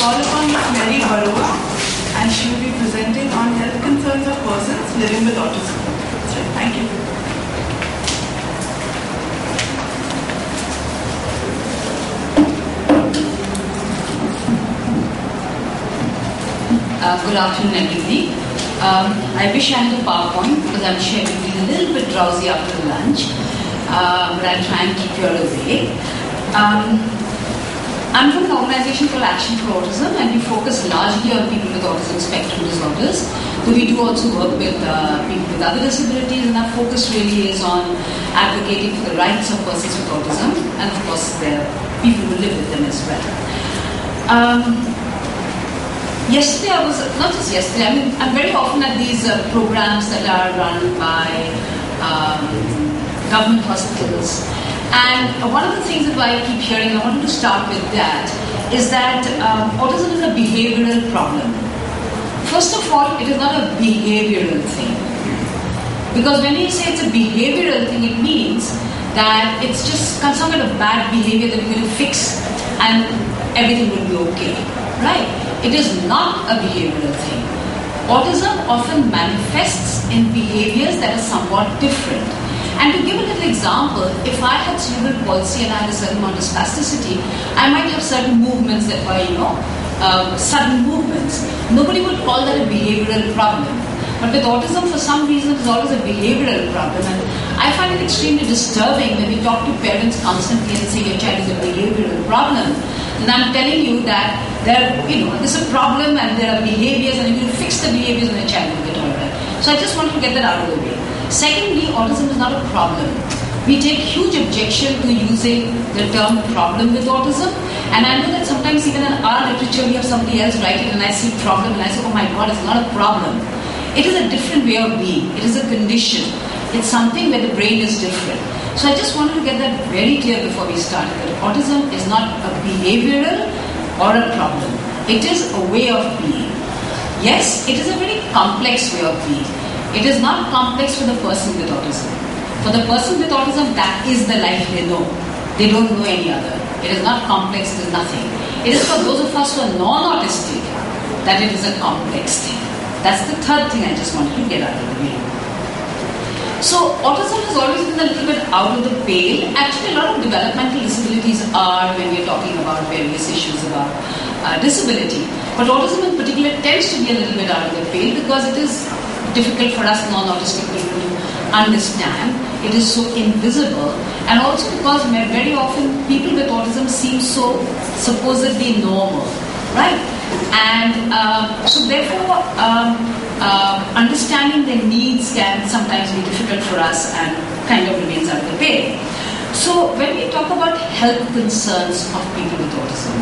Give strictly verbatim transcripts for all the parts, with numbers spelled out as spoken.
call upon Miz Mary Barua, and she will be presenting on health concerns of persons living with autism. That's right. Thank you. Uh, good afternoon, everybody. Um, I wish I had a PowerPoint because I'm sure I will be a little bit drowsy after lunch, uh, but I'll try and keep you all awake. Um, I'm from an organization called Action for Autism, and we focus largely on people with autism spectrum disorders. But we do also work with uh, people with other disabilities, and our focus really is on advocating for the rights of persons with autism, and of course, the people who live with them as well. Um, yesterday, I was not just yesterday. I mean, I'm very often at these uh, programs that are run by um, government hospitals. And one of the things that I keep hearing, I wanted to start with that, is that um, autism is a behavioral problem. First of all, it is not a behavioral thing. Because when you say it's a behavioral thing, it means that it's just some kind of bad behavior that you're going to fix and everything will be okay. Right? It is not a behavioral thing. Autism often manifests in behaviors that are somewhat different. And to give a little example, if I had cerebral palsy and I had a certain amount of spasticity, I might have certain movements that were, you know, uh, sudden movements. Nobody would call that a behavioral problem. But with autism, for some reason, it's always a behavioral problem. And I find it extremely disturbing when we talk to parents constantly and say your child is a behavioral problem. And I'm telling you that there, you know, there's a problem and there are behaviors, and if you fix the behaviors, then the child will get all right. So I just wanted to get that out of the way. Secondly, autism is not a problem. We take huge objection to using the term problem with autism. And I know that sometimes even in our literature, we have somebody else write it and I see problem and I say, oh my God, it's not a problem. It is a different way of being. It is a condition. It's something where the brain is different. So I just wanted to get that very clear before we started, that autism is not a behavioral or a problem. It is a way of being. Yes, it is a very complex way of being. It is not complex for the person with autism. For the person with autism, that is the life they know. They don't know any other. It is not complex, it is nothing. It is for those of us who are non-autistic that it is a complex thing. That's the third thing I just wanted to get out of the way. So, autism has always been a little bit out of the pale. Actually, a lot of developmental disabilities are when we're talking about various issues about uh, disability. But autism in particular tends to be a little bit out of the pale because it is difficult for us non-autistic people to understand. It is so invisible, and also because very often people with autism seem so supposedly normal, right? And uh, so therefore, um, uh, understanding their needs can sometimes be difficult for us and kind of remains out of the pale. So when we talk about health concerns of people with autism,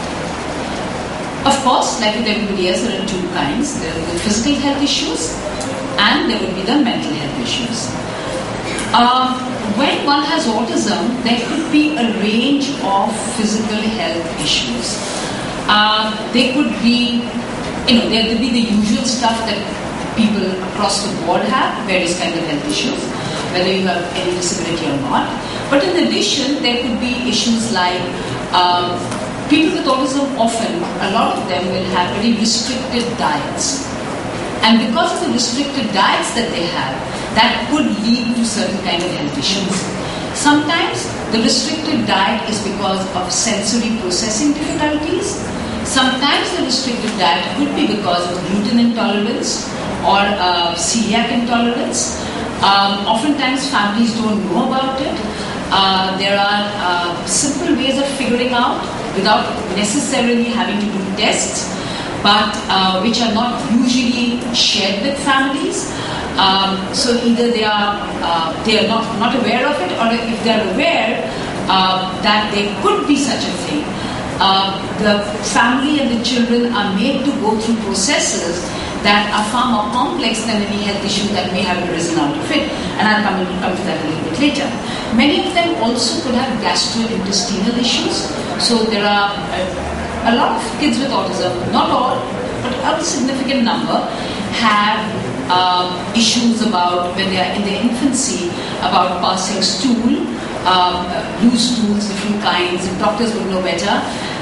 of course, like with everybody else, there are two kinds. There are the physical health issues and there will be the mental health issues. Uh, when one has autism, there could be a range of physical health issues. Uh, they could be, you know, there could be the usual stuff that people across the board have, various kinds of health issues, whether you have any disability or not. But in addition, there could be issues like um, people with autism often, a lot of them will have very restricted diets. And because of the restricted diets that they have, that could lead to certain kind of health issues. Sometimes the restricted diet is because of sensory processing difficulties. Sometimes the restricted diet could be because of gluten intolerance or uh, celiac intolerance. Um, oftentimes families don't know about it. Uh, there are uh, simple ways of figuring out without necessarily having to do tests, but uh, which are not usually shared with families. Um, so either they are uh, they are not, not aware of it, or if they are aware uh, that there could be such a thing, uh, the family and the children are made to go through processes that are far more complex than any health issue that may have arisen out of it. And I'll come, come to that a little bit later. Many of them also could have gastrointestinal issues. So there are a, a lot of kids with autism, not all, but a significant number, have uh, issues about, when they are in their infancy, about passing stool, uh, loose stools, different kinds, and doctors would know better.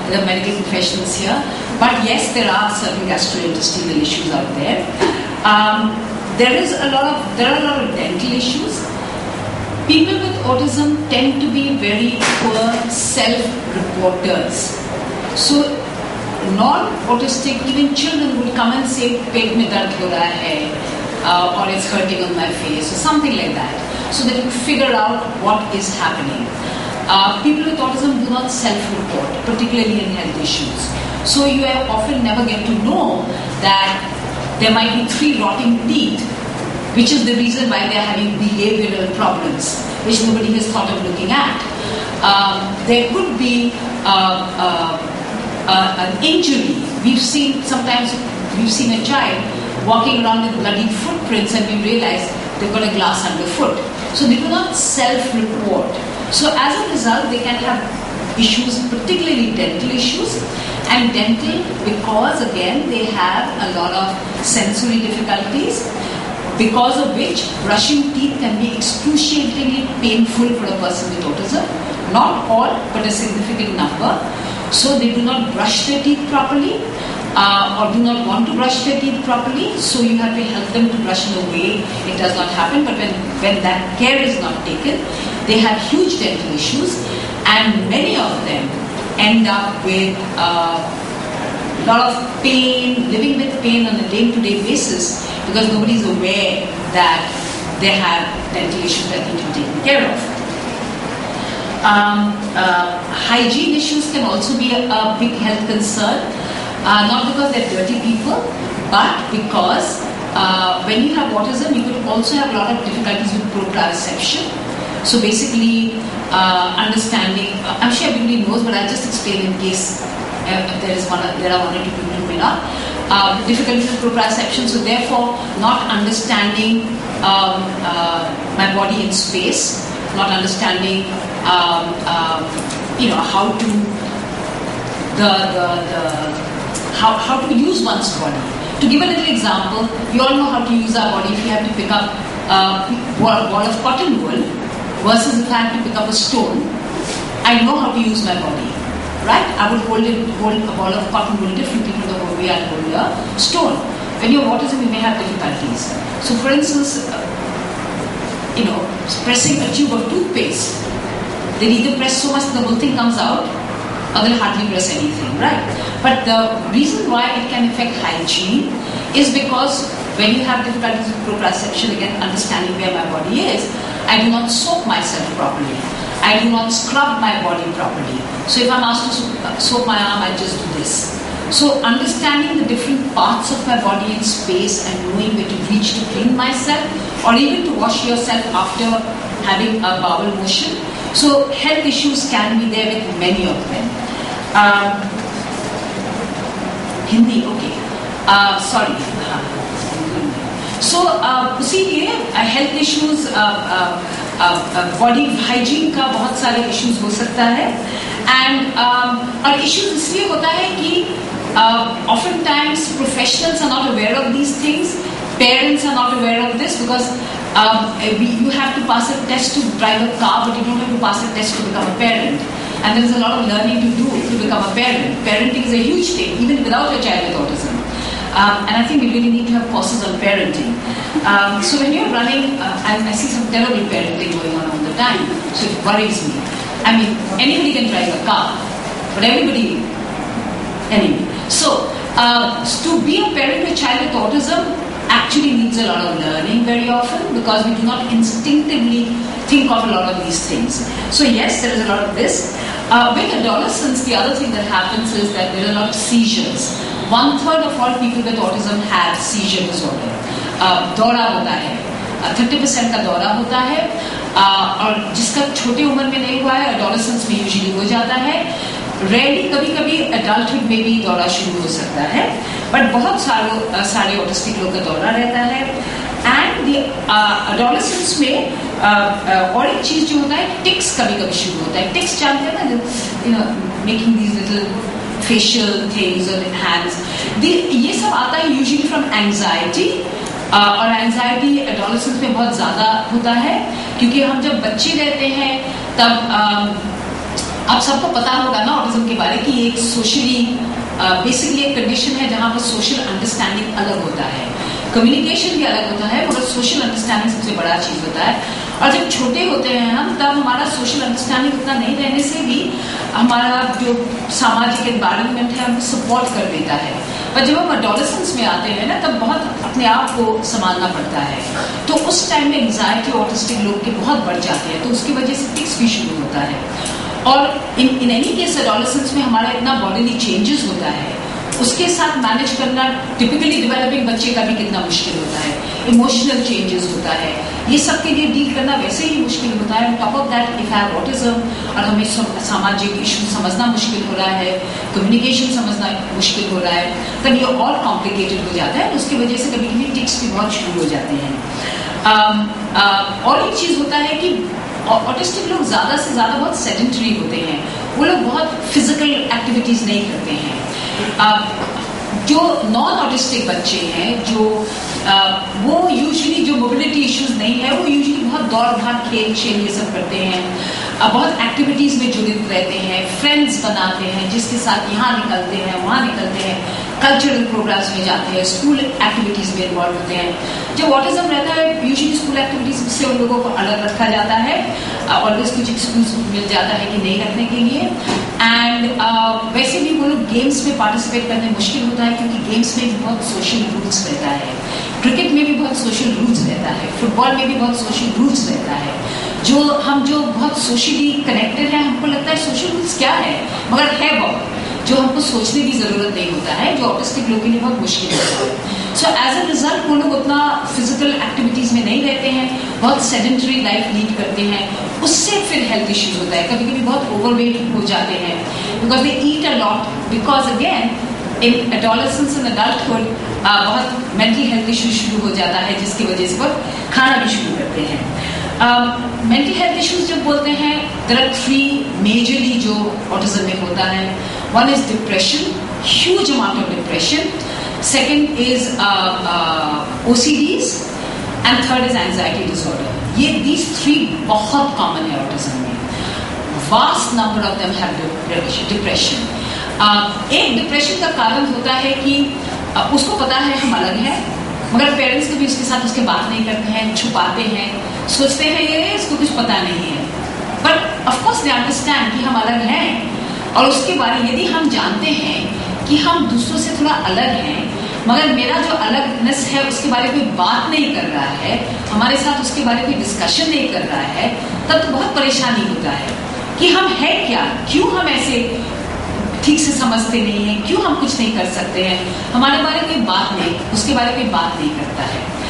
the medical professionals here. But yes, there are certain gastrointestinal issues out there. Um, there is a lot of there are a lot of dental issues. People with autism tend to be very poor self-reporters. So non-autistic, even children will come and say, "Pet mein dard ho raha hai," uh, or "It's hurting on my face," or something like that, so that you figure out what is happening. Uh, people with autism do not self-report, particularly in health issues. So you often never get to know that there might be three rotting teeth, which is the reason why they're having behavioral problems, which nobody has thought of looking at. Um, there could be uh, uh, uh, an injury. We've seen, sometimes we've seen a child walking around with bloody footprints and we realize they've got a glass underfoot. So they do not self-report. So as a result, they can have issues, particularly dental issues. And dental, because again, they have a lot of sensory difficulties, because of which brushing teeth can be excruciatingly painful for a person with autism. Not all, but a significant number. So they do not brush their teeth properly, uh, or do not want to brush their teeth properly. So you have to help them to brush in a way it does not happen. But when, when that care is not taken, they have huge dental issues, and many of them end up with uh, a lot of pain, living with pain on a day-to-day basis, because nobody is aware that they have dental issues that need to be taken care of. Um, uh, hygiene issues can also be a, a big health concern, uh, not because they're dirty people, but because uh, when you have autism, you could also have a lot of difficulties with proprioception. So basically, uh, understanding, uh, I'm sure everybody knows, but I'll just explain in case uh, there is one, there are one or two people who may not. Uh, difficulties with proprioception, so therefore not understanding um, uh, my body in space, not understanding um, um, you know how to the, the, the how, how to use one's body. To give a little example, we all know how to use our body. If you have to pick up a ball, ball of cotton wool versus if I have to pick up a stone, I know how to use my body. Right? I would hold it, hold a ball of cotton wool differently from the way I hold a stone. When you have autism, you may have difficulties. So, for instance, uh, you know, pressing a tube of toothpaste, they'll either press so much that the whole thing comes out, or they'll hardly press anything, right? But the reason why it can affect hygiene is because when you have difficulties with proprioception, again, understanding where my body is, I do not soap myself properly. I do not scrub my body properly. So if I'm asked to soap my arm, I just do this. So understanding the different parts of my body in space and knowing where to reach to clean myself, or even to wash yourself after having a bowel motion. So health issues can be there with many of them. Um, Hindi, okay. Uh, sorry. So, uh, see, uh, health issues, uh, uh, body hygiene का बहुत सारे issues हो सकता है, and और issues इसलिए होता है कि often times professionals are not aware of these things, parents are not aware of this, because you have to pass a test to drive a car, but you don't have to pass a test to become a parent. And there is a lot of learning to do to become a parent. Parenting is a huge thing, even without a child with autism. Um, and I think we really need to have courses on parenting. Um, so when you're running, uh, I, I see some terrible parenting going on all the time, so it worries me. I mean, anybody can drive a car, but everybody, anyway. So, uh, to be a parent with a child with autism actually needs a lot of learning very often, because we do not instinctively think of a lot of these things. So yes, there is a lot of this. Uh, with adolescents, the other thing that happens is that there are a lot of seizures. One third of all people with autism have seizure disorder. Uh, दौरा होता है, thirty percent का दौरा होता है, uh, और जिसका छोटे उम्र में नहीं हुआ है, adolescents में यूजुअली हो जाता है. रेयरली कभी कभी एडल्टहुड में भी दौरा शुरू हो सकता है, बट बहुत सारे सारे ऑटिस्टिक लोग का दौरा रहता है. एंड द एडोलेसेंस में uh, uh, और एक चीज जो होता है, टिक्स कभी कभी शुरू होता है. टिक्स जानते हैं ना, you know, making these little facial things और हैंड्स, ये सब आता है यूजुअली फ्रॉम एंजाइटी. और एंजाइटी एडोलेसेंस में बहुत ज्यादा होता है, क्योंकि हम जब बच्चे रहते हैं तब uh, आप सबको पता होगा ना ऑटिज्म के बारे कि एक सोशली बेसिकली एक कंडीशन है जहां पर सोशल अंडरस्टैंडिंग अलग होता है, कम्युनिकेशन भी अलग होता है, मगर सोशल अंडरस्टैंडिंग सबसे बड़ा चीज होता है। और जब छोटे होते हैं हम, तब हमारा सोशल अंडरस्टैंडिंग उतना नहीं रहने से भी हमारा जो सामाजिक एनवायरनमेंट है हमको सपोर्ट कर देता है। पर जब हम एडोलेसेंस में आते हैं ना, तब बहुत अपने आप को संभालना पड़ता है, तो उस टाइम में एंजाइटी ऑटिस्टिक लोग के बहुत बढ़ जाते हैं, तो उसकी वजह से टिक्स भी शुरू होता है। और in in any case adolescence में हमारा इतना बॉडीली चेंजेस होता है, उसके साथ मैनेज करना टिपिकली डेवलपिंग बच्चे का भी कितना मुश्किल होता है, इमोशनल चेंजेस होता है, ये सब के लिए डील करना वैसे ही मुश्किल होता है। Top of that if have autism और हमें सामाजिक इशू समझना मुश्किल हो रहा है, कम्युनिकेशन समझना मुश्किल हो रहा है, तब ये और कॉम्प्लिकेटेड हो जाता है। उसकी वजह से कभी कभी टिक्स भी बहुत शुरू हो जाते हैं। um, uh, और एक चीज होता है कि ऑटिस्टिक लोग ज्यादा से ज्यादा बहुत सेडेंटरी होते हैं, वो लोग बहुत फिजिकल एक्टिविटीज नहीं करते हैं। uh, जो नॉन ऑटिस्टिक बच्चे हैं, जो uh, वो यूजुअली जो मोबिलिटी इश्यूज नहीं है, वो यूजुअली बहुत दौड़ भाग खेल खेल ये सब करते हैं, uh, बहुत एक्टिविटीज में जुड़े रहते हैं, फ्रेंड्स बनाते हैं जिसके साथ यहाँ निकलते हैं वहाँ निकलते हैं, कल्चरल प्रोग्राम्स में जाते हैं, स्कूल एक्टिविटीज में इन्वॉल्व होते हैं। जब ऑटिज्म रहता है यूजुअली स्कूल एक्टिविटीज से उन लोगों को अलग रखा जाता है, ऑलवेज कुछ एक्सक्यूज मिल जाता है कि नहीं रखने के लिए। एंड uh, वैसे भी वो लोग गेम्स में पार्टिसिपेट करने मुश्किल होता है, क्योंकि गेम्स में भी बहुत सोशल रूल्स रहता है, क्रिकेट में भी बहुत सोशल रूल्स रहता है, फुटबॉल में भी बहुत सोशल रूल्स रहता है। जो हम जो बहुत सोशली कनेक्टेड हैं, हमको लगता है सोशल रूल्स क्या है, मगर है बहुत जो हमको सोचने की जरूरत नहीं होता है, जो ऑटिस्टिक लोगों के लिए बहुत मुश्किल होता है। सो एज अ रिजल्ट वो लोग उतना फिजिकल एक्टिविटीज में नहीं रहते हैं, बहुत सेडेंटरी लाइफ लीड करते हैं, उससे फिर हेल्थ इश्यूज होता है, कभी कभी बहुत ओवरवेट हो जाते हैं, because they eat a lot, because again in adolescence and adulthood बहुत मेंटल हेल्थ इश्यू शुरू हो जाता है, जिसकी वजह से वो खाना भी शुरू करते हैं। मेंटल हेल्थ इश्यूज जब बोलते हैं, देयर आर थ्री मेजरली जो ऑटिज्म में होता है। One is depression, huge amount of depression, second is OCDs and third is anxiety disorder. ये दीज थ्री बहुत कॉमन है ऑटिज्म में। Vast number of them have depression. एक डिप्रेशन का कारण होता है कि uh, उसको पता है हम अलग हैं, मगर पेरेंट्स कभी उसके साथ उसके बात नहीं करते हैं, छुपाते हैं, सोचते हैं ये इसको कुछ पता नहीं है, but of course they understand कि हम अलग हैं। और उसके बारे यदि हम जानते हैं कि हम दूसरों से थोड़ा अलग हैं, मगर मेरा जो अलगनेस है उसके बारे में बात नहीं कर रहा है, हमारे साथ उसके बारे में डिस्कशन नहीं कर रहा है, तब तो बहुत परेशानी होता है कि हम हैं क्या, क्यों हम ऐसे ठीक से समझते नहीं हैं, क्यों हम कुछ नहीं कर सकते हैं, हमारे बारे में बात नहीं, उसके बारे में बात नहीं करता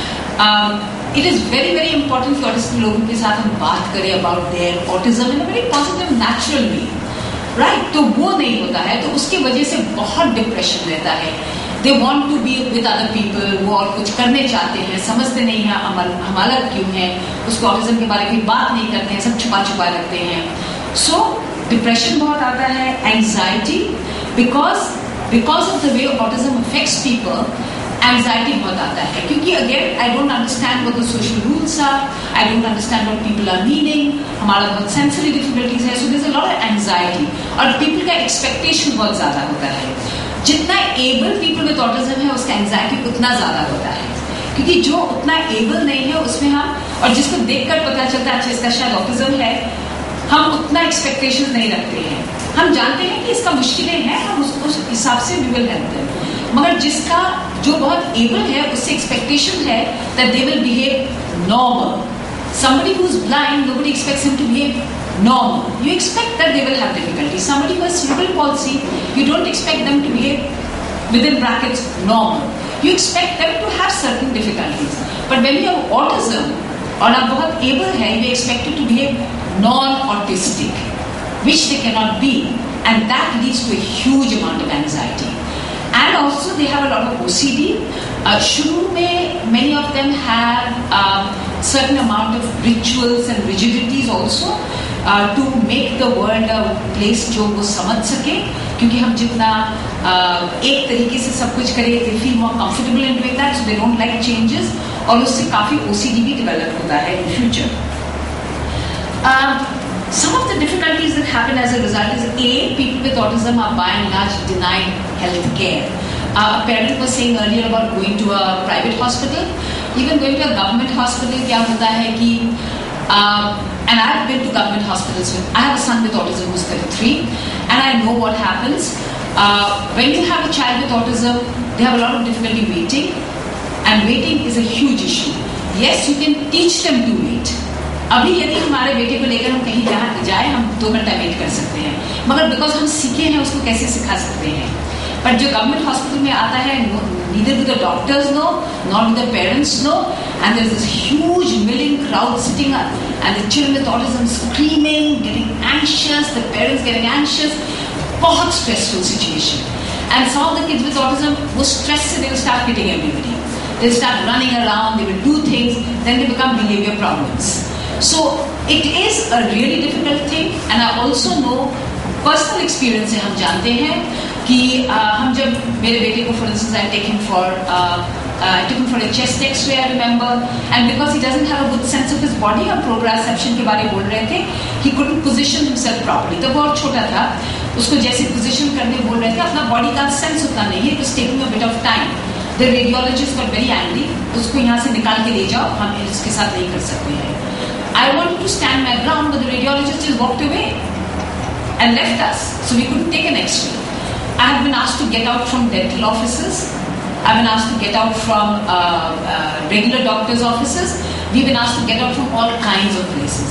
है। It is very very important for autistic लोगों के साथ हम बात करें about their autism in a very positive natural way, right? तो वो नहीं होता है, तो उसकी वजह से बहुत डिप्रेशन रहता है। They want to be with other people, वो और कुछ करने चाहते हैं, समझते नहीं है हम हम अलग क्यों हैं, उसको ऑटिज्म के बारे में बात नहीं करते हैं, सब छुपा छुपा रखते हैं। सो डिप्रेशन बहुत आता है, anxiety, because because of the way autism affects people, anxiety बहुत आता है, क्योंकि again I don't understand what the social rules are, I don't understand what people are meaning, हमारा बहुत सेंसरी डिफिकल्टीज है, so there is a lot of anxiety, और people का expectation बहुत ज्यादा होता है। जितना एबल पीपल विद ऑटिज्म है उसका एंजाइटी उतना ज्यादा होता है, क्योंकि जो उतना एबल नहीं है उसमें हम, और जिसको देखकर पता चलता है अच्छा इसका शायद ऑटिज्म है, हम उतना एक्सपेक्टेशन नहीं रखते हैं, हम जानते हैं कि इसका मुश्किलें हैं, हम उस हिसाब से वी विल हेल्प देम। मगर जिसका जो बहुत एबल है उससे एक्सपेक्टेशन है that they will behave normal. Somebody who is blind, nobody expects him to behave normal. You expect that they will have difficulties. Somebody who has cerebral palsy, you don't expect them to behave within brackets normal. You expect them to have certain difficulties. But when you have autism और आप बहुत able है, you expect to behave non-autistic, which they cannot be, and that leads to a huge amount of anxiety. And also they have a lot of O C D. Uh, शुरू में many of them have um, certain amount of rituals and rigidities also uh, to make the world a place जो वो समझ सके, क्योंकि हम जितना uh, एक तरीके से सब कुछ करें, they feel more comfortable in doing that, so they don't like changes, और उससे काफी O C D भी develop होता है in future. Uh, some of the difficulties that happen as a result is A, people with autism are by and large denied health care. Uh, a parent was saying earlier about going to a private hospital. Even going to a government hospital, क्या होता है कि uh, and I've been to government hospitals with, I have a son with autism who's thirty-three, and I know what happens. Uh, when you have a child with autism, they have a lot of difficulty waiting, and waiting is a huge issue. Yes, you can teach them to wait. अभी यदि हमारे बेटे को लेकर हम कहीं जहाँ जाए, हम दो घंटा वेट कर सकते हैं, मगर बिकॉज हम सीखे हैं उसको कैसे सिखा सकते हैं. पर जो गवर्नमेंट हॉस्पिटल में आता है, neither do the doctors know, nor do the parents know, and there's this huge milling crowd sitting up, and the children with autism screaming, getting anxious, the parents getting anxious. बहुत stressful situation. And some of the kids with autism were stressed, they will start hitting everybody. They'll start running around, they will do things, then they become behavior problems. So it is a really difficult thing, and I also know personal experience से हम जानते हैं कि uh, हम जब मेरे बेटे को, for instance, I take him for uh, uh, I took him for a chest X-ray, I remember, and because he doesn't have a good sense of his body, हम proprioception के बारे में बोल रहे थे, he couldn't position himself properly. तो बहुत छोटा था, उसको जैसे position करने बोल रहे थे, अपना body का sense उतना नहीं है, it was taking a bit of time. The radiologist got very angry, उसको यहाँ से निकाल के ले जाओ, हम इसके साथ नहीं कर सकते हैं. I wanted to stand my ground, but the radiologist just walked away and left us, so we couldn't take an X-ray. I have been asked to get out from dental offices. I've been asked to get out from uh, uh, regular doctors' offices. We've been asked to get out from all kinds of places.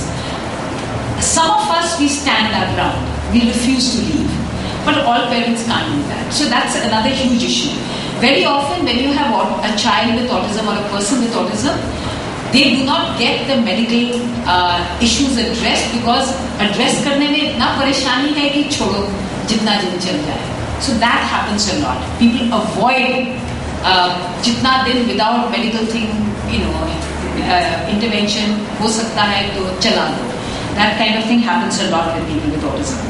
Some of us, we stand our ground. We refuse to leave. But all parents can't do that. So that's another huge issue. Very often, when you have a child with autism or a person with autism, they do not get the medical uh, issues addressed because address करने में इतना परेशानी है कि छोड़ो जितना दिन चल जाए. So that happens a lot. People avoid uh, जितना दिन without medical thing, you know, uh, intervention हो सकता है तो चला दो. That kind of thing happens a lot with people with autism.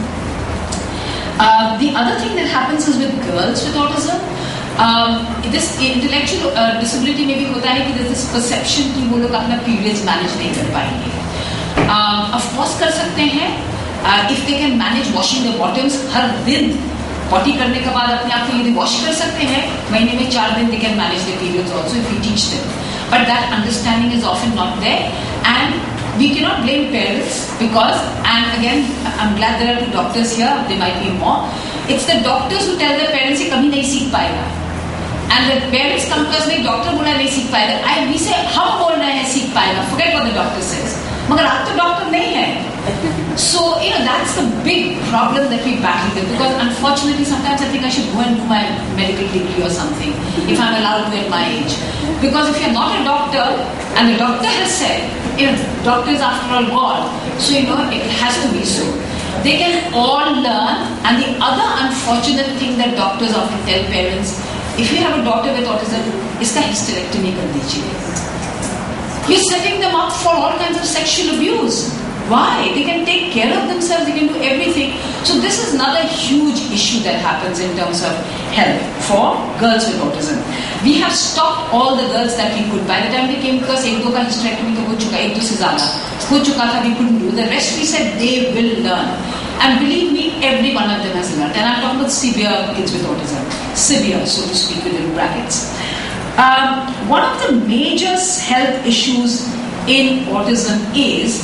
Uh, the other thing that happens is with girls with autism. Um, this intellectual uh, disability में भी होता है कि there's this perception कि वो लोग अपना periods manage नहीं कर पाएंगे. Um, of course कर सकते हैं. Uh, if they can manage washing their bottoms हर दिन potty करने के बाद अपने आप को यदि wash कर सकते हैं, महीने में चार दिन they can manage their periods also if we teach them. But that understanding is often not there, and we cannot blame parents because, and again, I'm glad there are two doctors here, there might be more. It's the doctors who tell their parents कि कभी नहीं सीख पाएगा. And the parents come to us like doctor बोला नहीं सीख पाएगा. I we say हम बोल रहे हैं सीख पाएगा. Forget what the doctor says. मगर आप तो डॉक्टर नहीं हैं. So you know that's the big problem that we battle with, because unfortunately sometimes I think I should go and do my medical degree or something if I'm allowed to at my age. Because if you're not a doctor and the doctor has said, you know, doctor is after all God, so you know it has to be so. They can all learn, and the other unfortunate thing that doctors often tell parents, if you have a daughter with autism, इसका hysterectomy कर दीजिए. You're setting them up for all kinds of sexual abuse. Why? They can take care of themselves, they can do everything. So this is another huge issue that happens in terms of health for girls with autism. We have stopped all the girls that we could. By the time they came to us, एक दो का hysterectomy तो हो चुका, एक दो से ज़्यादा हो चुका था, we couldn't do. The rest we said they will learn. And believe me, every one of them has learned. And I'm talking about severe kids with autism. Severe, so to speak, within brackets. Um, one of the major health issues in autism is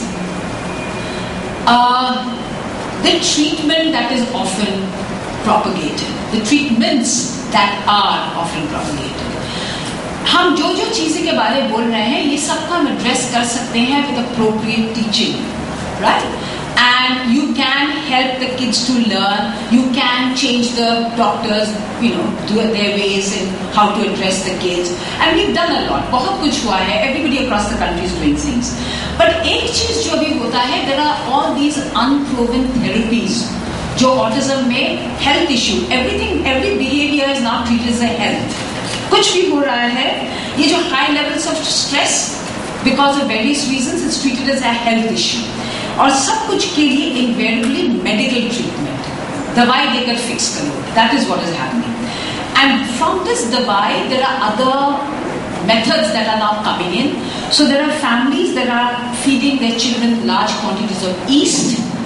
uh, the treatment that is often propagated. The treatments that are often propagated. हम जो जो चीज़ें के बारे में बोल रहे हैं, ये सबका हम एड्रेस कर सकते हैं with appropriate teaching, right? And you can help the kids to learn. You can change the doctors, you know, do their ways in how to address the kids. And we've done a lot. बहुत कुछ हुआ है. Everybody across the country is doing things. But एक चीज़ जो भी होता है, there are all these unproven therapies. जो autism में health issue, everything, every behavior is now treated as a health. कुछ भी हो रहा है, ये जो high levels of stress, because of various reasons, it's treated as a health issue. और सब कुछ के लिए invariably medical treatment, दवाई देकर fix करो. That is what is happening. And from this दवाई, there are other methods that are now coming in. So there are families that are feeding their children large quantities of yeast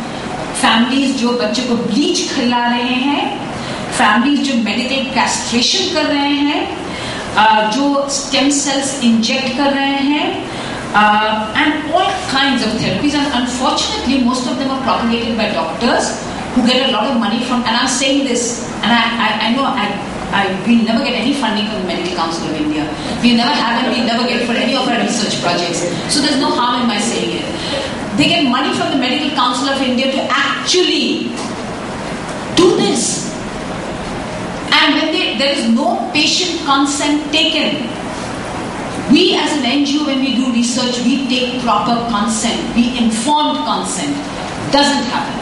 families जो बच्चे को bleach खिला रहे हैं, families जो medical castration कर रहे हैं, uh, जो स्टेम सेल्स इंजेक्ट कर रहे हैं, uh, and all kinds of therapies. And unfortunately, most of them are propagated by doctors who get a lot of money from. And I'm saying this, and I, I, I know I, I, we never get any funding from the Medical Council of India. We never have, and we never get for any of our research projects. So there's no harm in my saying it. They get money from the Medical Council of India to actually do this. And when they, there is no patient consent taken. We as an N G O, when we do research, we take proper consent, we informed consent. Doesn't happen.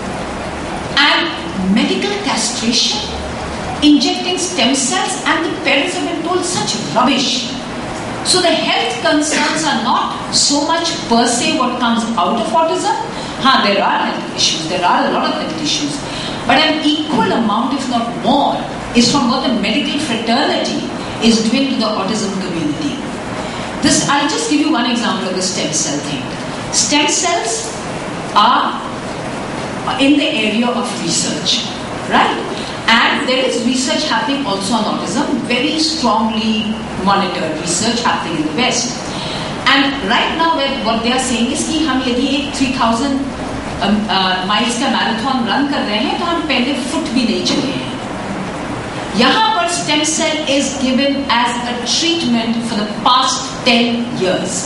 And medical castration, injecting stem cells, and the parents have been told such rubbish. So the health concerns are not so much per se what comes out of autism. Ha, there are health issues, there are a lot of health issues. But an equal amount, if not more, is from what the medical fraternity is doing to the autism community. This, I'll just give you one example of the stem cell thing. Stem cells are in the area of research, right? And there is research happening also on autism, very strongly monitored research happening in the West. And right now what they are saying is कि हम यदि एक three thousand um, uh, miles का marathon run कर रहे हैं तो हम पहले foot भी नहीं चले हैं. यहाँ पर stem cell is given as a treatment for the past ten years.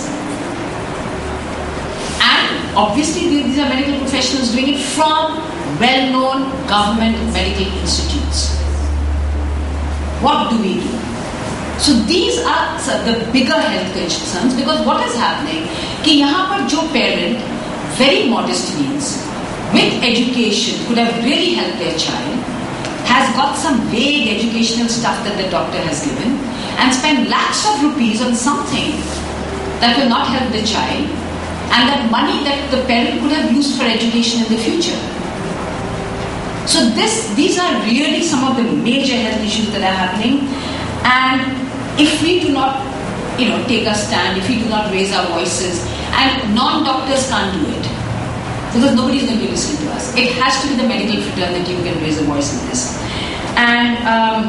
And obviously these are medical professionals doing it from well-known government medical institutes. What do we do? So these are the bigger health concerns, because what is happening कि यहाँ पर जो parent very modest means with education could have really helped their child, has got some vague educational stuff that the doctor has given, and spent lakhs of rupees on something that will not help the child, and that money that the parent could have used for education in the future. So this, these are really some of the major health issues that are happening, and if we do not, you know, take a stand, if we do not raise our voices, and non-doctors can't do it, because nobody is going to be listening to us. It has to be the medical fraternity who can raise a voice in this. And um,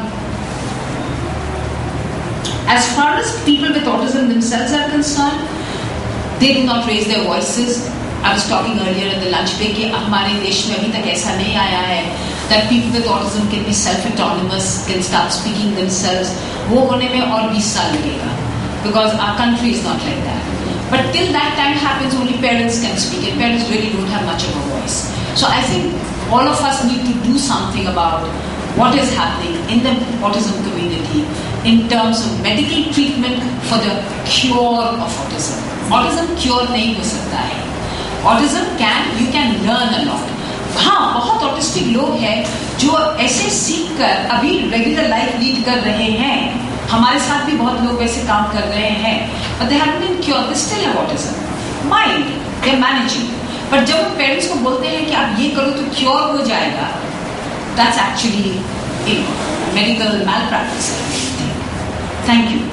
as far as people with autism themselves are concerned, they do not raise their voices. I was talking earlier in the lunch break कि हमारे देश में अभी तक ऐसा नहीं आया है that people with autism can be self-autonomous, can start speaking themselves. वो होने में और twenty साल लगेगा, because our country is not like that. But till that time happens, only parents can speak, and parents really don't have much of a voice. So I think all of us need to do something about what is happening in the autism community in terms of medical treatment for the cure of autism. Autism cure नहीं हो सकता है. Autism can, you can learn a lot. हाँ, बहुत autistic लोग हैं जो ऐसे सीख कर अभी रेगुलर लाइफ लीड कर रहे हैं. हमारे साथ भी बहुत लोग वैसे काम कर रहे हैं. But they haven't been cured. They still have autism. Mild. They're managing. But जब वो पेरेंट्स को बोलते हैं कि आप ये करो तो क्योर हो जाएगा, that's actually, you know, medical malpractice. Thank you.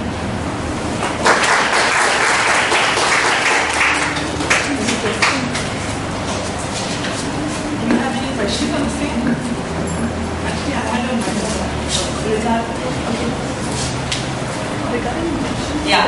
Question on the thing? Actually, I had a mind. Is that okay? Yeah.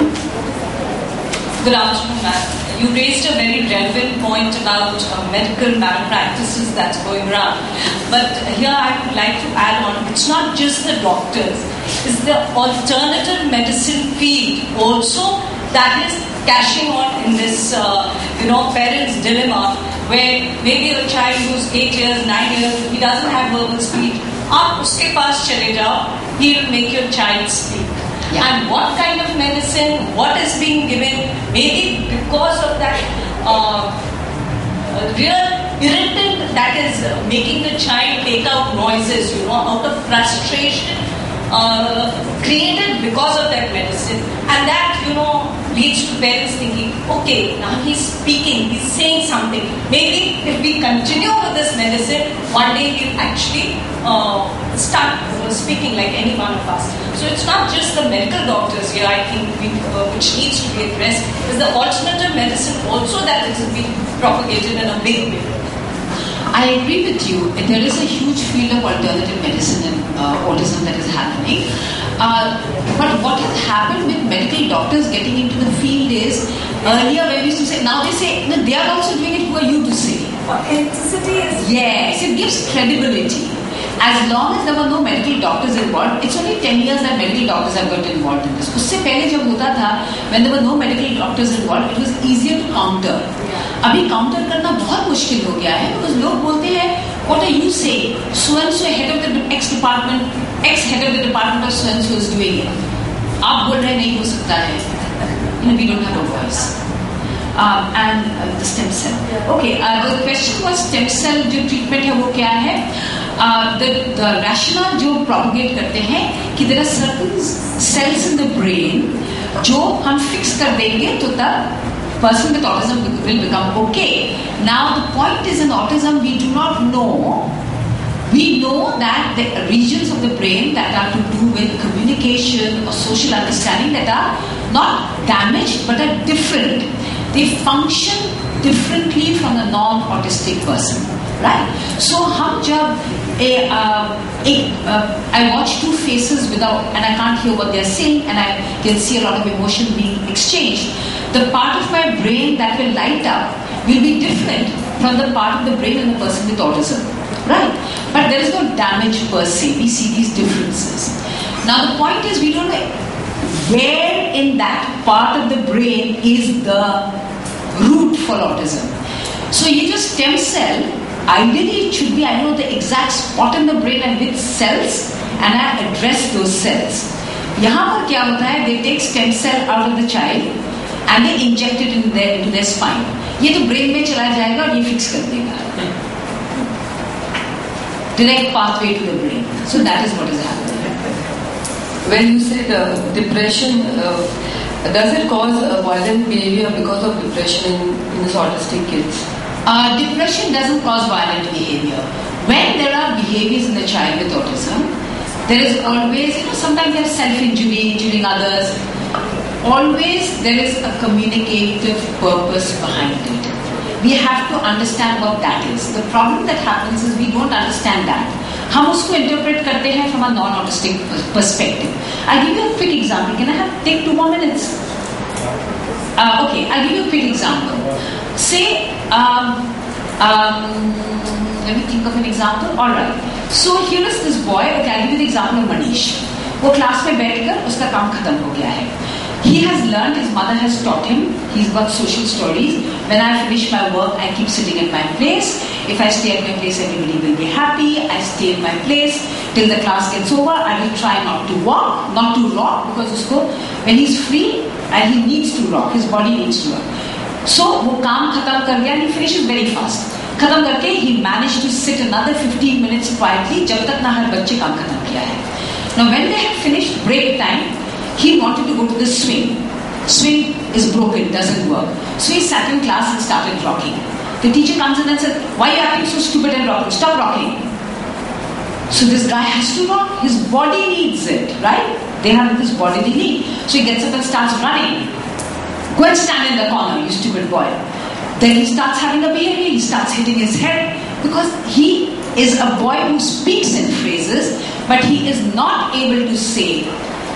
Good afternoon, ma'am. You raised a very relevant point about uh, medical malpractices that's going around. But here I would like to add on, it's not just the doctors, it's the alternative medicine field also that is cashing on in this, uh, you know, parents' dilemma, where maybe a child who's eight years, nine years, he doesn't have verbal speech. Aap uske paas chale jao, he will make your child speak. Yeah. And what kind of medicine, what is being given, maybe because of that uh, real irritant that is making the child take out noises, you know, out of frustration uh, created because of that medicine. And that, you know, leads to parents thinking, okay, now he's speaking, he's saying something. Maybe if we continue with this medicine, one day he'll actually uh, start uh, speaking like any one of us. So it's not just the medical doctors here, I think, we, uh, which needs to be addressed. It's the alternative medicine also that is being propagated in a big way. I agree with you. There is a huge field of alternative medicine and uh, autism that is happening. Uh, but what has happened with medical doctors getting into the field is, earlier when we used to say, now they say, no, they are also doing it, who are you to say? Authenticity is... Yes, it gives credibility. As long as there were no medical doctors involved, it's only ten years that medical doctors have got involved in this. उससे पहले जब होता था, when there were no medical doctors involved, it was easier to counter. अभी counter करना बहुत मुश्किल हो गया है, because लोग बोलते हैं, what are you saying? So and so head of the X department, X head of the department of so and so is doing it. आप बोल रहे नहीं हो सकता है. You know, we don't have a voice. Um, and uh, the stem cell. Okay, uh, the question was stem cell जो treatment है वो क्या है? Uh, the, the rationale जो propagate करते हैं कि there are certain cells in the brain जो हम fix कर देंगे तो तब person with autism will become okay. Now the point is in autism we do not know. We know that the regions of the brain that are to do with communication or social understanding that are not damaged but are different. They function differently from the non-autistic person, right? So, hum jab a, uh, a, uh, I watch two faces without, and I can't hear what they're saying, and I can see a lot of emotion being exchanged. The part of my brain that will light up will be different from the part of the brain in the person with autism, right? But there is no damage per se. We see these differences. Now, the point is, we don't know where in that part of the brain is the root for autism. So you just stem cell, ideally it should be, I know the exact spot in the brain and which cells, and I address those cells. यहाँ पर क्या होता है, they take stem cell out of the child and they inject it in their, into their spine. ये तो brain में चला जाएगा और ये fix कर देगा. Direct pathway to the brain. So that is what is happening. When you said uh, depression, uh, does it cause uh, violent behavior because of depression in, in these autistic kids? Uh, depression doesn't cause violent behavior. When there are behaviors in the child with autism, there is always, you know, sometimes there's self-injury, injuring others. Always there is a communicative purpose behind it. We have to understand what that is. The problem that happens is we don't understand that. हम उसको interpret करते हैं from a non-autistic perspective. I'll give you a quick example. Can I have take two more minutes? Uh, okay, I'll give you a quick example. Say, um, um, let me think of an example. All right. So here is this boy. Okay, I'll give you the example of Manish. वो class में बैठकर उसका काम खत्म हो गया है. He has learned, his mother has taught him, he's got social stories. When I finish my work, I keep sitting at my place. If I stay at my place, everybody will be happy. I stay at my place till the class gets over. I will try not to walk, not to rock, because usko, when he's free, and he needs to rock, his body needs to rock. So, वो काम खत्म कर गया, and he finishes very fast. खत्म करके, he managed to sit another fifteen minutes quietly, जब तक ना हर बच्चे काम खत्म किया है. Now, when they had finished break time, he wanted to go to the swing. Swing is broken, doesn't work. So he sat in class and started rocking. The teacher comes in and says, why are you acting so stupid and rocking? Stop rocking. So this guy has to rock. His body needs it, right? They have this bodily need. So he gets up and starts running. Go and stand in the corner, you stupid boy. Then he starts having a behavior. He starts hitting his head because he is a boy who speaks in phrases, but he is not able to say,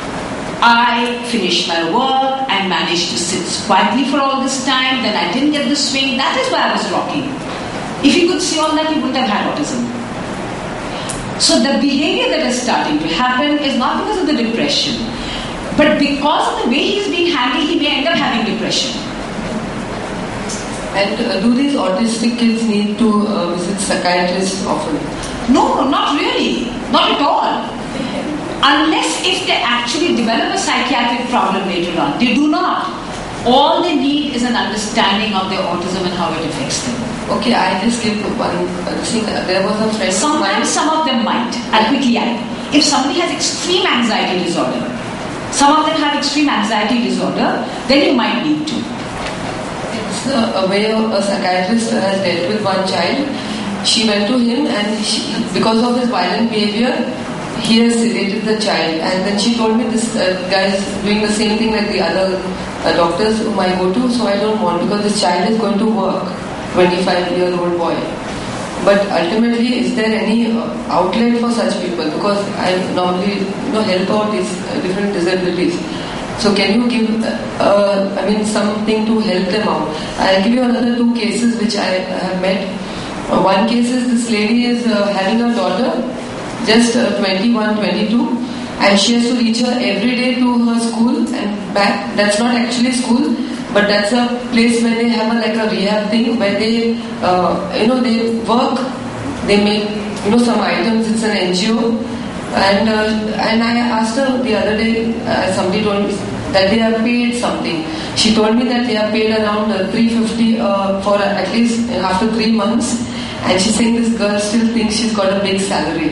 I finished my work, I managed to sit quietly for all this time, then I didn't get the swing, that is why I was rocking. If he could see all that, he wouldn't have had autism. So the behavior that is starting to happen is not because of the depression, but because of the way he is being handled, he may end up having depression. And uh, do these autistic kids need to uh, visit psychiatrists often? No, not really. Not at all. Unless if they actually develop a psychiatric problem later on. They do not. All they need is an understanding of their autism and how it affects them. Okay, I just give one thing. There was a friend Sometimes of mine. some of them might. I'll quickly add. If somebody has extreme anxiety disorder, some of them have extreme anxiety disorder, then you might need to. It's a, a way of, a psychiatrist has dealt with one child. She went to him and she, because of his violent behavior, he has sedated the child. And then she told me this uh, guy is doing the same thing like the other uh, doctors whom I go to, so I don't want, because this child is going to work. twenty-five year old boy. But ultimately, is there any uh, outlet for such people? Because I normally, you know, help out these uh, different disabilities. So can you give, uh, I mean, something to help them out? I'll give you another two cases which I have met. Uh, one case is this lady is uh, having a daughter, just uh, twenty-one, twenty-two, and she has to reach her every day to her school and back. That's not actually school, but that's a place where they have a, like a rehab thing where they, uh, you know, they work, they make, you know, some items. It's an N G O. And uh, and I asked her the other day, uh, somebody told me that they have paid something. She told me that they have paid around uh, three hundred fifty uh, for uh, at least after three months. And she's saying this girl still thinks she's got a big salary.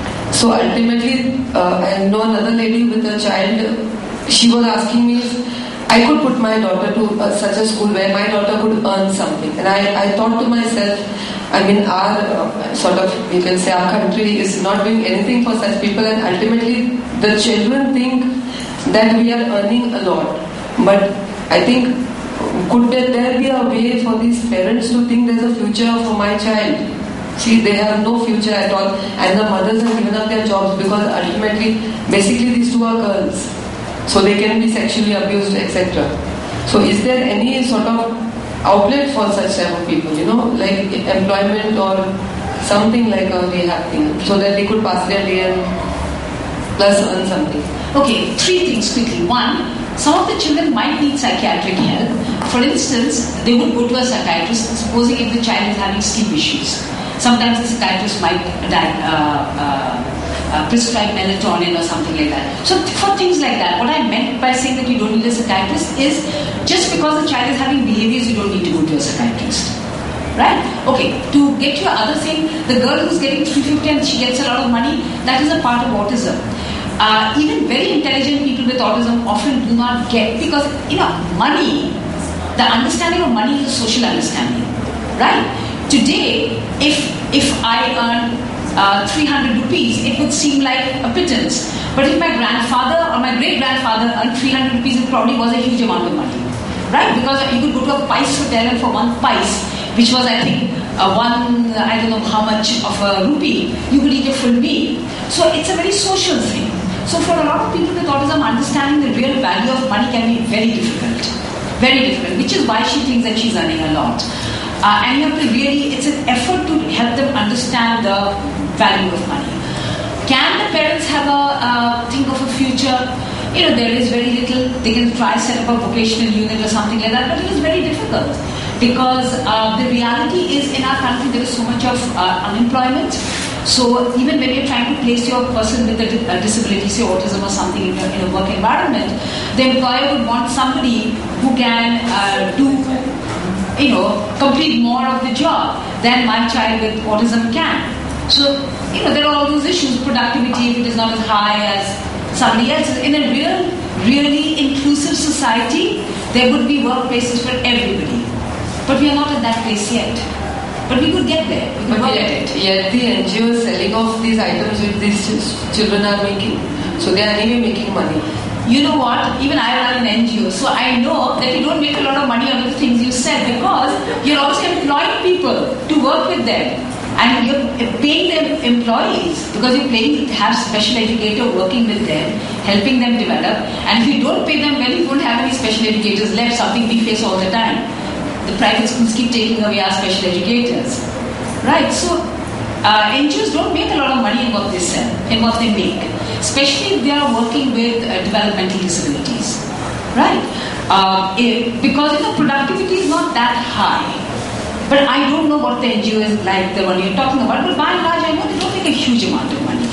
So ultimately, uh, I know another lady with a child. She was asking me if I could put my daughter to uh, such a school where my daughter could earn something. And I, I thought to myself, I mean, our uh, sort of, you can say, our country is not doing anything for such people, and ultimately the children think that we are earning a lot. But I think, could there, there be a way for these parents to think there's a future for my child? See, they have no future at all, and the mothers have given up their jobs because ultimately, basically these two are girls. So they can be sexually abused, et cetera. So is there any sort of outlet for such type of people, you know, like employment or something like a rehab thing, so that they could pass their day and plus earn something? Okay, three things quickly. One, some of the children might need psychiatric help. For instance, they would go to a psychiatrist, supposing if the child is having sleep issues. Sometimes the psychiatrist might uh, uh, uh, prescribe melatonin or something like that. So for things like that, what I meant by saying that you don't need a psychiatrist is just because the child is having behaviors, you don't need to go to a psychiatrist. Right? Okay, to get to your other thing, the girl who's getting three hundred fifty and she gets a lot of money, that is a part of autism. Uh, even very intelligent people with autism often do not get, because, you know, money, the understanding of money is a social understanding. Right? Today, if if I earn uh, three hundred rupees, it would seem like a pittance. But if my grandfather or my great-grandfather earned three hundred rupees, it probably was a huge amount of money. Right? Because you could go to a pice hotel and for one pice, which was, I think, uh, one, I don't know how much of a rupee, you could eat a full meal. So it's a very social thing. So for a lot of people with autism, understanding the real value of money can be very difficult. Very difficult, which is why she thinks that she's earning a lot. Uh, and you have to really, it's an effort to help them understand the value of money. Can the parents have a, uh, think of a future? You know, there is very little, they can try set up a vocational unit or something like that, but it is very difficult. Because uh, the reality is in our country there is so much of uh, unemployment. So even when you're trying to place your person with a disability, say autism or something in a, in a work environment, the employer would want somebody who can uh, do, you know, complete more of the job than my child with autism can. So, you know, there are all those issues. Productivity, if it is not as high as somebody else's. In a real, really inclusive society, there would be workplaces for everybody. But we are not at that place yet. But we could get there. We could but work yet, at it. Yet the N G O is selling off these items which these children are making. So they are anyway making money. You know what? Even I run an N G O, so I know that you don't make a lot of money out of the things you said, because you're also employing people to work with them. And you're paying them employees, because you're paying to have special educator working with them, helping them develop. And if you don't pay them well, you won't have any special educators left, something we face all the time. The private schools keep taking away our special educators. Right? So uh, N G Os don't make a lot of money in what they sell, in what they make. Especially if they are working with uh, developmental disabilities. Right? Uh, if, because you know, productivity is not that high. But I don't know what the N G O is like, the one you're talking about. But by and large, I know they don't make a huge amount of money.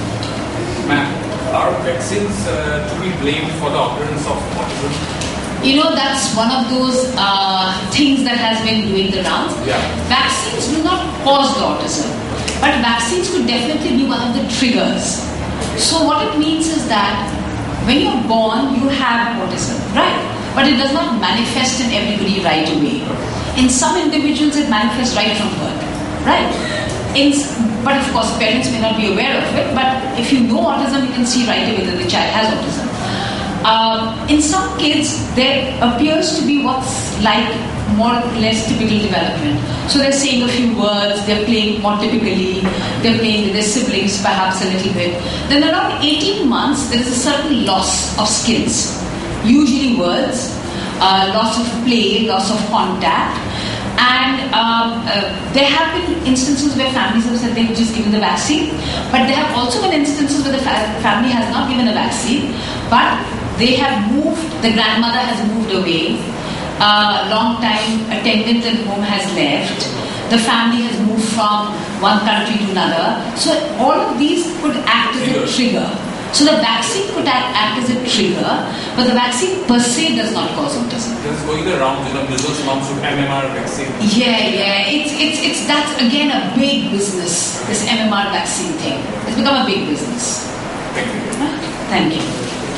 Ma'am, are vaccines uh, to be blamed for the occurrence of autism? You know, that's one of those uh, things that has been doing the rounds. Yeah. Vaccines do not cause the autism. But vaccines could definitely be one of the triggers. So what it means is that when you're born, you have autism, right? But it does not manifest in everybody right away. In some individuals, it manifests right from birth, right? In, but of course, parents may not be aware of it. But if you know autism, you can see right away that the child has autism. Uh, in some kids, there appears to be what's like more or less typical development. So they're saying a few words, they're playing more typically, they're playing with their siblings perhaps a little bit. Then around eighteen months, there is a certain loss of skills, usually words, uh, loss of play, loss of contact. And um, uh, there have been instances where families have said they've just given the vaccine, but there have also been instances where the fa- family has not given a vaccine, but they have moved, the grandmother has moved away, a uh, long time attendant at home has left, the family has moved from one country to another. So all of these could act as a trigger. So the vaccine could act, act as a trigger, but the vaccine per se does not cause autism. Just going the rounds, you know, business moms should M M R vaccine. Yeah, yeah, it's it's it's that's again a big business. This M M R vaccine thing, it's become a big business. Thank you. Thank you.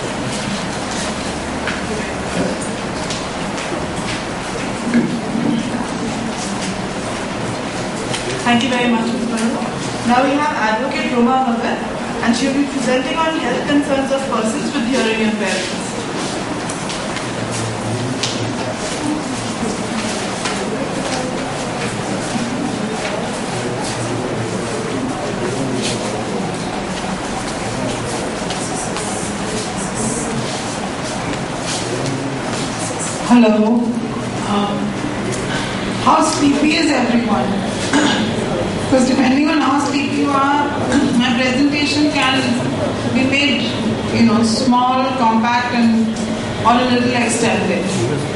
Thank you very much, Miz Baru. Now we have Advocate Roma Bhagat, and she will be presenting on health concerns of persons with hearing impairments. Hello. Um, how sleepy is everyone? Because depending on how sleepy you are, my presentation can be made, you know, small, compact, and or a little extended.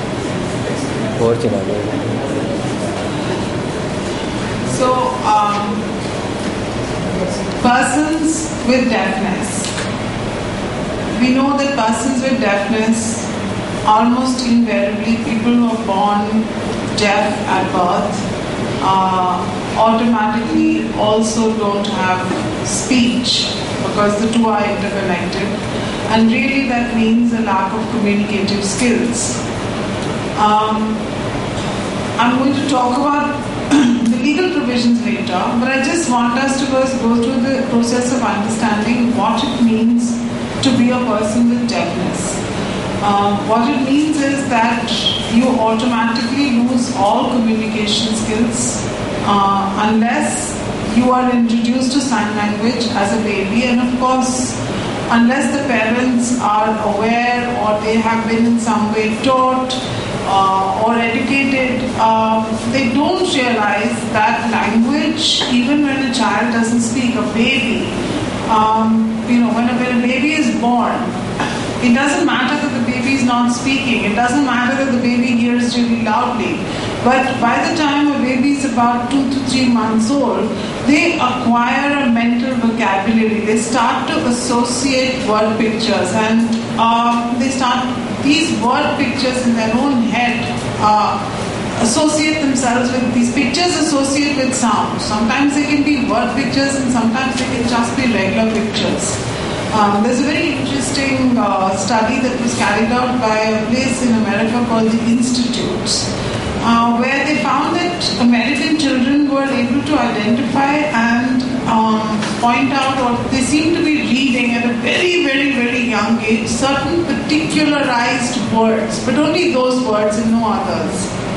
So, um, persons with deafness. We know that persons with deafness, almost invariably, people who are born deaf at birth, uh, automatically also don't have speech because the two are interconnected, and really that means a lack of communicative skills. Um, I'm going to talk about the legal provisions later, but I just want us to first go through the process of understanding what it means to be a person with deafness. Uh, what it means is that you automatically lose all communication skills uh, unless you are introduced to sign language as a baby, and of course unless the parents are aware or they have been in some way taught uh, or educated, uh, they don't realize that language, even when a child doesn't speak, a baby, um, you know, when a, when a baby is born, it doesn't matter that the baby is not speaking. It doesn't matter that the baby hears really loudly. But by the time a baby is about two to three months old, they acquire a mental vocabulary. They start to associate word pictures, and uh, they start these word pictures in their own head. Uh, associate themselves with these pictures, associate with sound. Sometimes they can be word pictures, and sometimes they can just be regular pictures. Um, there's a very interesting uh, study that was carried out by a place in America called the Institutes, uh, where they found that American children were able to identify and um, point out, or they seem to be reading at a very, very, very young age, certain particularized words, but only those words and no others.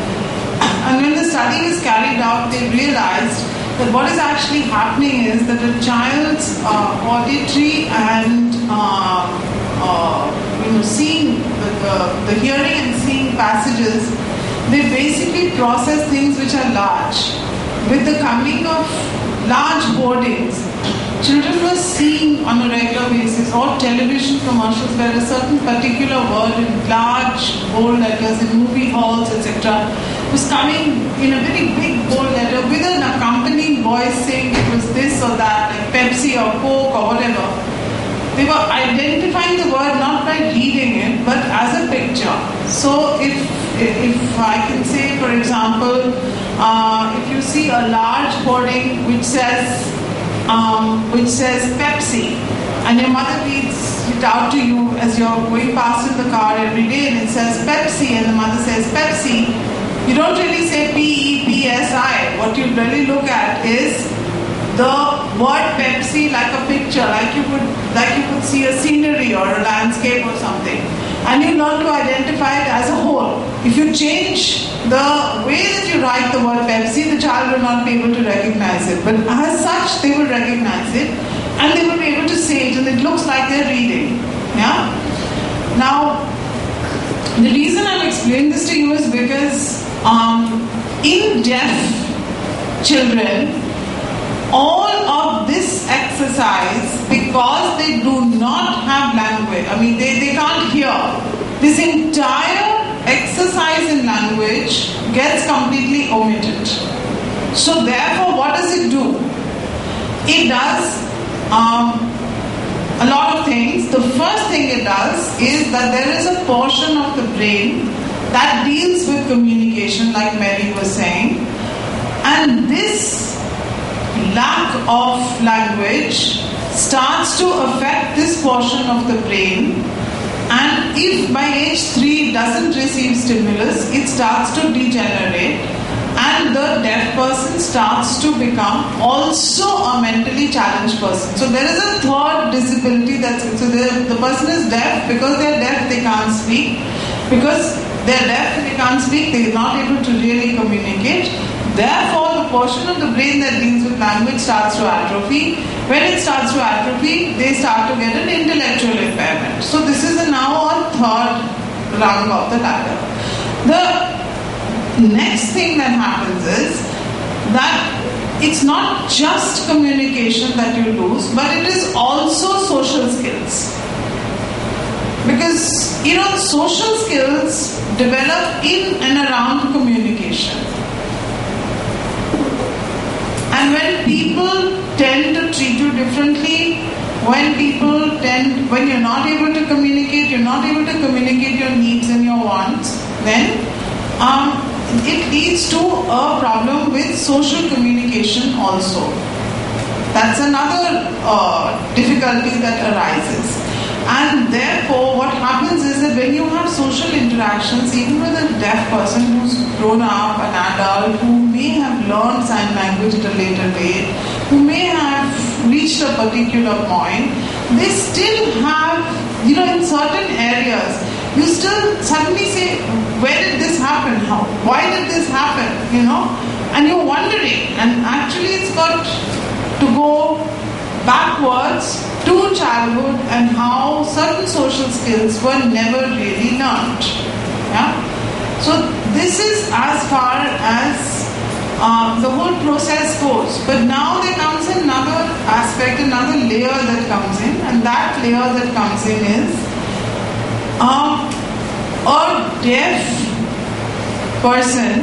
And when the study was carried out, they realized that what is actually happening is that a child's uh, auditory and uh, uh, you know, seeing, the, the, the hearing and seeing passages, they basically process things which are large. With the coming of large boardings, children were seeing on a regular basis, or television commercials where a certain particular word in large bold letters in movie halls, et cetera, was coming in a very big bold letter with an accompanying voice saying it was this or that, like Pepsi or Coke or whatever. They were identifying the word not by reading it, but as a picture. So if if I can say, for example, uh, if you see a large hoarding which says um, which says Pepsi, and your mother reads it out to you as you're going past in the car every day, and it says Pepsi, and the mother says Pepsi, you don't really say P E P S I. What you really look at is the word Pepsi like a picture, like you would like you would see a scenery or a landscape or something. and you learn to identify it as a whole. If you change the way that you write the word Pepsi, the child will not be able to recognize it. But as such, they will recognize it and they will be able to say it, and it looks like they're reading. Yeah? Now, the reason I'm explaining this to you is because um, in deaf children, all of this exercise, because they do not have language, I mean they, they can't hear, this entire exercise in language gets completely omitted. So therefore, what does it do? It does um, a lot of things. The first thing it does is that there is a portion of the brain that deals with communication, like Mary was saying, and this lack of language starts to affect this portion of the brain, and if by age three it doesn't receive stimulus, it starts to degenerate, and the deaf person starts to become also a mentally challenged person. So there is a third disability that's, so the, the person is deaf. Because they are deaf, they can't speak. Because they are deaf, they can't speak, they are not able to really communicate. Therefore, the portion of the brain that deals with language starts to atrophy. When it starts to atrophy, they start to get an intellectual impairment. So this is a now a third rung of the ladder. The next thing that happens is that it's not just communication that you lose, but it is also social skills. Because, you know, social skills develop in and around communication. And when people tend to treat you differently, when people tend, when you're not able to communicate, you're not able to communicate your needs and your wants, then um, it leads to a problem with social communication also. That's another uh, difficulty that arises. And therefore, what happens is that when you have social interactions, even with a deaf person who's grown up, an adult, who may have learned sign language at a later date, who may have reached a particular point, they still have, you know, in certain areas, you still suddenly say, where did this happen? How? Why did this happen? You know? And you're wondering. And actually it's got to go backwards to childhood and how certain social skills were never really learned. Yeah? So this is as far as uh, the whole process goes. But now there comes another aspect, another layer that comes in, and that layer that comes in is um, a deaf person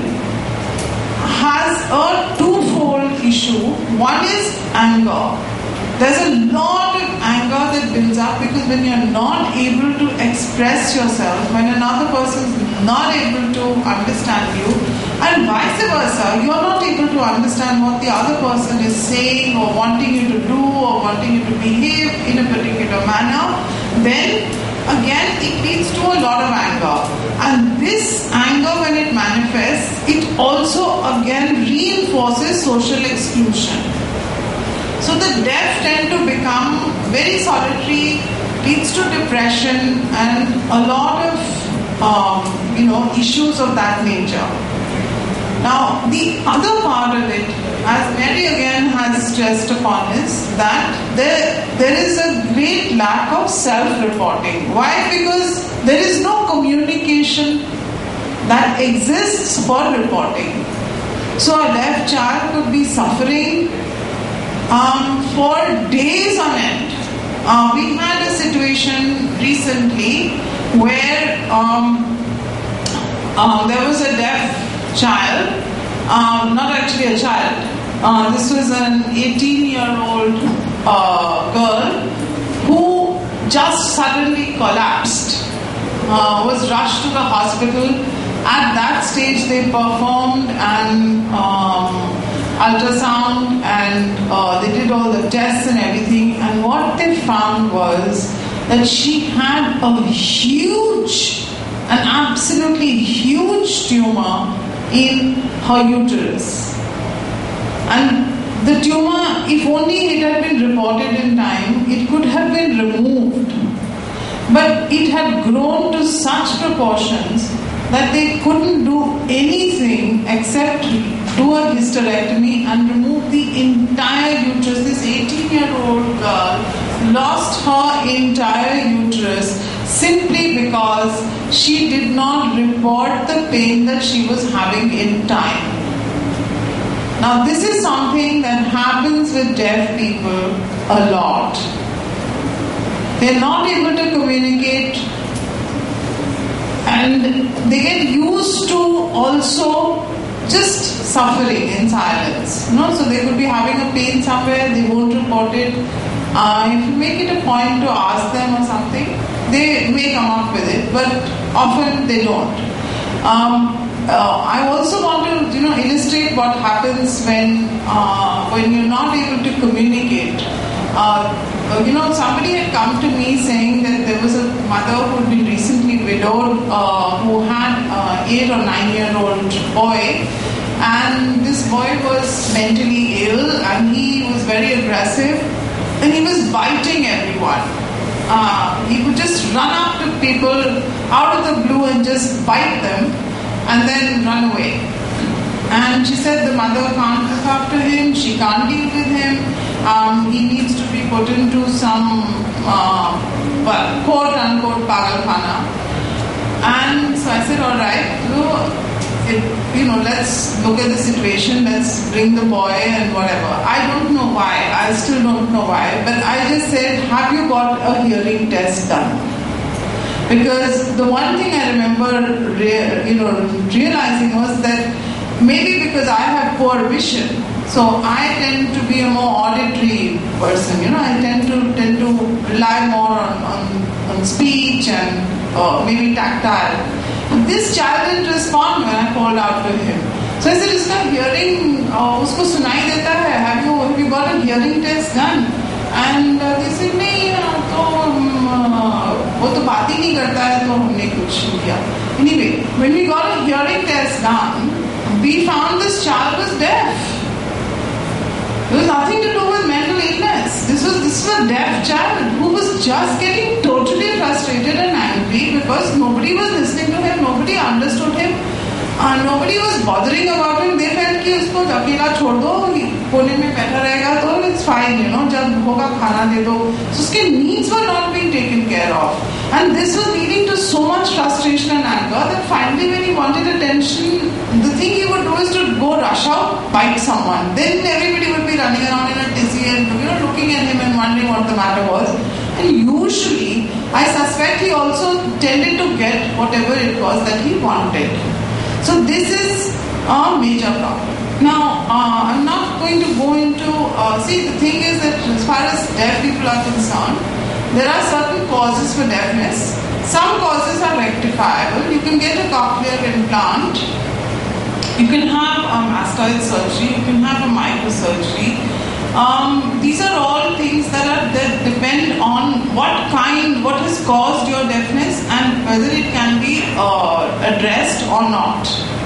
has a twofold issue. One is anger. There's a lot of anger that builds up because when you're not able to express yourself, when another person is not able to understand you, and vice versa, you're not able to understand what the other person is saying or wanting you to do or wanting you to behave in a particular manner, then again it leads to a lot of anger. And this anger, when it manifests, it also again reinforces social exclusion. So the deaf tend to become very solitary, leads to depression and a lot of um, you know issues of that nature. Now the other part of it, as Mary again has stressed upon, is that there, there is a great lack of self-reporting. Why? Because there is no communication that exists for reporting. So a deaf child could be suffering Um, for days on end. Uh, we had a situation recently where um, uh, there was a deaf child, um, not actually a child, uh, this was an eighteen-year-old uh, girl who just suddenly collapsed, uh, was rushed to the hospital. At that stage they performed an um, ultrasound and uh, they did all the tests and everything, and what they found was that she had a huge, an absolutely huge tumor in her uterus. And the tumor, if only it had been reported in time, it could have been removed. but it had grown to such proportions that they couldn't do anything except do a hysterectomy and remove the entire uterus. This eighteen-year-old girl lost her entire uterus simply because she did not report the pain that she was having in time. Now, this is something that happens with deaf people a lot. They're not able to communicate, and they get used to also just suffering in silence. You know, so they could be having a pain somewhere, they won't report it. Uh, if you make it a point to ask them or something, they may come up with it, but often they don't. Um, uh, I also want to, you know, illustrate what happens when uh, when you're not able to communicate. Uh, you know, somebody had come to me saying that there was a mother who had been recently widowed, uh, who had an eight or nine year old boy, and this boy was mentally ill and he was very aggressive and he was biting everyone. Uh, he would just run up to people out of the blue and just bite them and then run away. And she said the mother can't look after him, she can't deal with him, um, he needs to be put into some uh, well, quote unquote pagalkhana. And so I said, all right, so it, you know, let's look at the situation, let's bring the boy and whatever. I don't know why, I still don't know why, but I just said, have you got a hearing test done? Because the one thing I remember rea- you know, realizing was that maybe because I have poor vision, so I tend to be a more auditory person. You know, I tend to tend to rely more on, on, on speech and uh, maybe tactile. This child didn't respond when I called out to him. So I said, "Iska hearing, uh, usko sunai deta hai? Have you have you got a hearing test done?" And uh, they said, "नहीं, तो वो तो बात ही नहीं करता है, तो हमने कुछ नहीं किया." Anyway, when we got a hearing test done, we found this child was deaf. There was nothing to do with mental illness. This was this was a deaf child who was just getting totally frustrated and angry because nobody was listening to him, nobody understood him, and nobody was bothering about him. They felt कि उसको अकेला छोड़ दो, कोने में बैठा रहेगा तो it's fine, you know, जब होगा खाना दे दो. So उसके needs were not being taken care of. And this was leading to so much frustration and anger that finally when he wanted attention, the thing he would do is to go rush out, bite someone. Then everybody would be running around in a dizzy and, you know, looking at him and wondering what the matter was. And usually, I suspect he also tended to get whatever it was that he wanted. So this is a major problem. Now, uh, I'm not going to go into, uh, see the thing is that as far as deaf people are concerned, there are certain causes for deafness. Some causes are rectifiable. You can get a cochlear implant. You can have a mastoid surgery. You can have a microsurgery. Um, these are all things that are that depend on what kind, what has caused your deafness and whether it can be uh, addressed or not.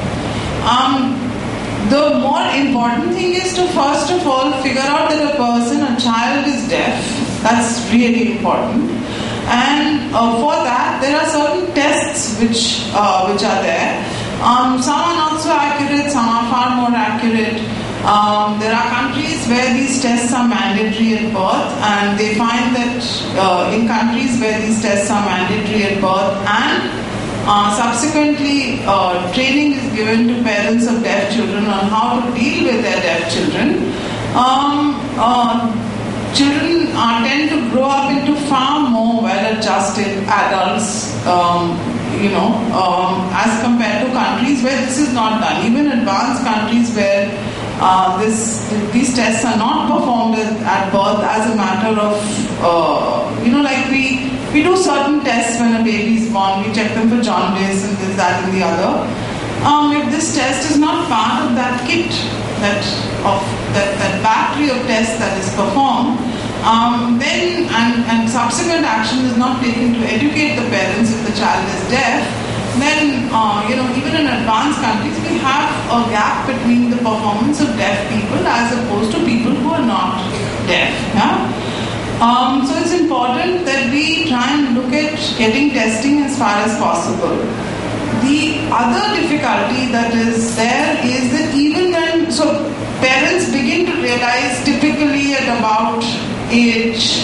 Um, the more important thing is to first of all figure out that a person, a child is deaf. That's really important. And uh, for that, there are certain tests which uh, which are there. Um, some are not so accurate, some are far more accurate. Um, there are countries where these tests are mandatory at birth, and they find that uh, in countries where these tests are mandatory at birth and uh, subsequently uh, training is given to parents of deaf children on how to deal with their deaf children, um, uh, children uh, tend to grow up into far more well-adjusted adults, um, you know, um, as compared to countries where this is not done. Even advanced countries where uh, this these tests are not performed at, at birth as a matter of, uh, you know, like we we do certain tests when a baby is born. We check them for jaundice and this, that, and the other. Um, if this test is not part of that kit, that of that, that battery of tests that is performed, um, then and, and subsequent action is not taken to educate the parents if the child is deaf, then uh, you know, even in advanced countries we have a gap between the performance of deaf people as opposed to people who are not deaf. Yeah? Um, so it's important that we try and look at getting testing as far as possible. The other difficulty that is there is that even when, so parents begin to realize typically at about age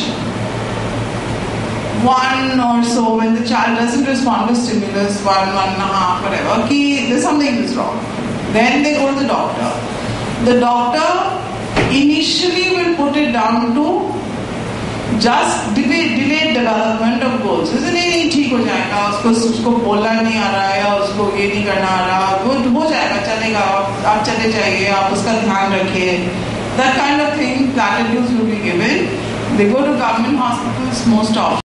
one or so, when the child doesn't respond to stimulus, one, one and a half, whatever, ki there's something is wrong. Then they go to the doctor. The doctor initially will put it down to just delay, delayed development of goals. Isn't it? नहीं ठीक हो जाएगा, उसको उसको बोलना नहीं आ रहा है, या उसको ये नहीं करना आ रहा, वो हो जाएगा, चलेगा, आप चले जाइए, आप उसका ध्यान रखिए. That kind of thing, platitudes will be given. They go to government hospitals most often.